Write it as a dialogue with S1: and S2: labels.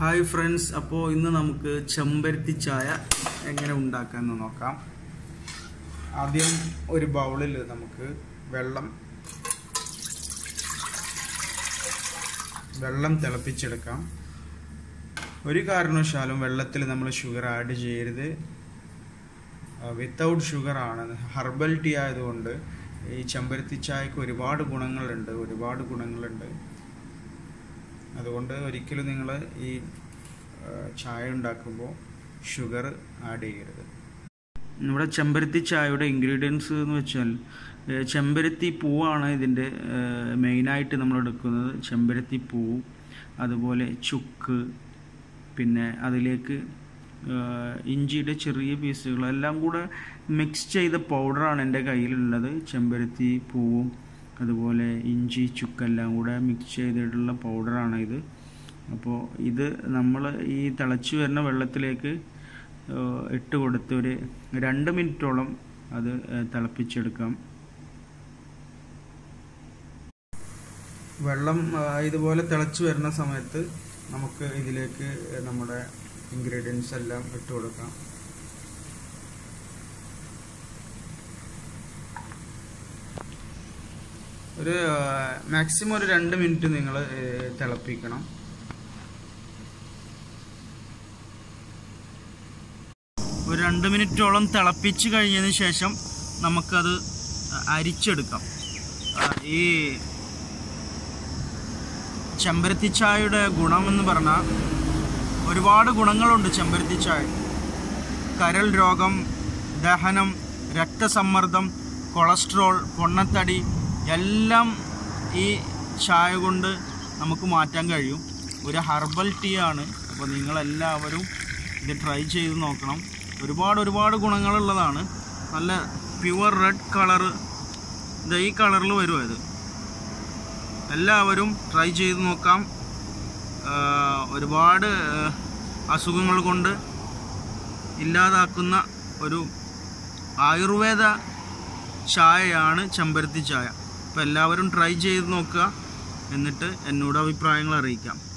S1: Hi friends, അപ്പോൾ ഇന്ന് നമുക്ക് ചെമ്പരത്തി ചായ എങ്ങനെ ഉണ്ടാക്കാമെന്ന് നോക്കാം. ആദ്യം ഒരു ബൗളിൽ നമുക്ക് വെള്ളം തിളപ്പിച്ചെടുക്കാം. ഒരു കാരണവശാലും വെള്ളത്തിൽ നമ്മൾ ഷുഗർ ആഡ് ചെയ്യരുത്. വിത്തൗട്ട് ഷുഗർ ആണ്. ഹെർബൽ ടീ ആയതുകൊണ്ട് ഈ ചെമ്പരത്തി ചായക്ക് ഒരുപാട് ഗുണങ്ങളുണ്ട്. അതുകൊണ്ട് ഒരിക്കലും നിങ്ങൾ ഈ ചായ ഉണ്ടാക്കുമ്പോൾ ഷുഗർ ആഡ് ചെയ്യരുത്. ഇവിടെ ചെമ്പരത്തി ചായയുടെ ഇൻഗ്രീഡിയൻസ് എന്ന് വെച്ചാൽ ചെമ്പരത്തി പൂവാണ് ഇതിൻ്റെ മെയിനായിട്ട് നമ്മൾ എടുക്കുന്നത്. ചെമ്പരത്തി പൂവ്, അതുപോലെ ചുക്ക്, പിന്നെ അതിലേക്ക് ഇഞ്ചിയുടെ ചെറിയ പീസുകൾ എല്ലാം കൂടെ മിക്സ് ചെയ്ത പൗഡറാണ് എൻ്റെ കയ്യിലുള്ളത്. ചെമ്പരത്തി പൂവും അതുപോലെ ഇഞ്ചി, ചുക്കെല്ലാം കൂടെ മിക്സ് ചെയ്തിട്ടുള്ള പൗഡറാണ് ഇത്. അപ്പോൾ ഇത് നമ്മൾ ഈ തിളച്ച് വരുന്ന വെള്ളത്തിലേക്ക് ഇട്ട് കൊടുത്ത് ഒരു 2 മിനിറ്റോളം അത് തിളപ്പിച്ചെടുക്കാം. വെള്ളം ഇതുപോലെ തിളച്ച് വരുന്ന സമയത്ത് നമുക്ക് ഇതിലേക്ക് നമ്മുടെ ഇൻഗ്രീഡിയൻസ് എല്ലാം ഇട്ട് കൊടുക്കാം. ഒരു മാക്സിമം ഒരു 2 മിനിറ്റ് നിങ്ങൾ തിളപ്പിക്കണം. ഒരു 2 മിനിറ്റോളം തിളപ്പിച്ച് കഴിഞ്ഞതിന് ശേഷം നമുക്കത് അരിച്ചെടുക്കാം. ഈ ചെമ്പരത്തി ചായയുടെ ഗുണമെന്ന് പറഞ്ഞാൽ ഒരുപാട് ഗുണങ്ങളുണ്ട്. ചെമ്പരത്തി ചായ കരൾ രോഗം, ദഹനം, രക്തസമ്മർദ്ദം, കൊളസ്ട്രോൾ, പൊണ്ണത്തടി എല്ലാം ഈ ചായ കൊണ്ട് നമുക്ക് മാറ്റാൻ കഴിയും. ഒരു ഹെർബൽ ടീ ആണ്. അപ്പോൾ നിങ്ങളെല്ലാവരും ഇത് ട്രൈ ചെയ്ത് നോക്കണം. ഒരുപാട് ഗുണങ്ങളുള്ളതാണ്. നല്ല പ്യുവർ റെഡ് കളറ്, ഈ കളറിൽ വരും. ഇത് എല്ലാവരും ട്രൈ ചെയ്ത് നോക്കാം. ഒരുപാട് അസുഖങ്ങൾ കൊണ്ട് ഇല്ലാതാക്കുന്ന ഒരു ആയുർവേദ ചായയാണ് ചെമ്പരത്തി ചായ. അപ്പോൾ എല്ലാവരും ട്രൈ ചെയ്ത് നോക്കുക, എന്നിട്ട് എന്നോട് അഭിപ്രായങ്ങൾ അറിയിക്കാം.